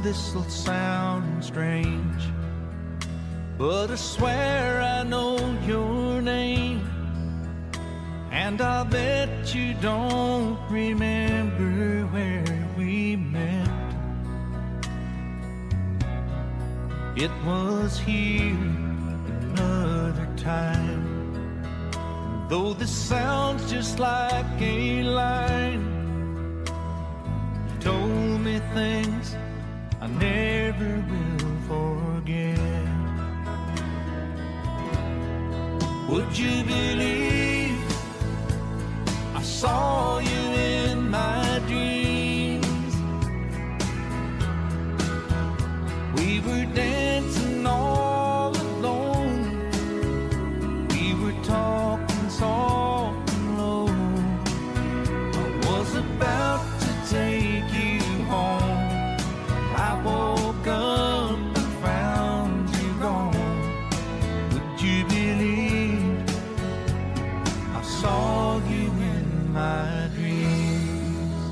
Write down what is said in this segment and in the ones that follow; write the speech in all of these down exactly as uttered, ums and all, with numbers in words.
this'll sound strange, but I swear I know your name, and I bet you don't remember where we met. It was here another time, though this sounds just like a line. You told me things I never will forget. Would you believe I saw you in my dreams? We were dancing all alone, we were talking soft and low. I was about to take you home, I woke up and found you gone. Would you believe I saw you in my dreams?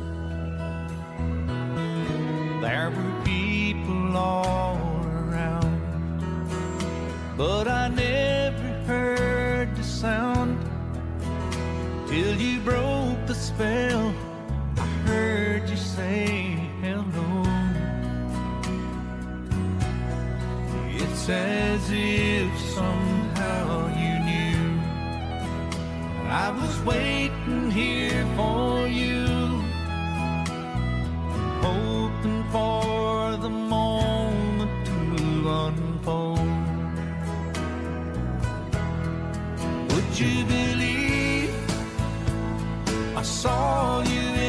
There were people all around, but I never heard the sound till you broke the spell. I heard you say hello. It's as if somehow you knew I was waiting here for you, hoping for the moment to unfold. Would you believe I saw you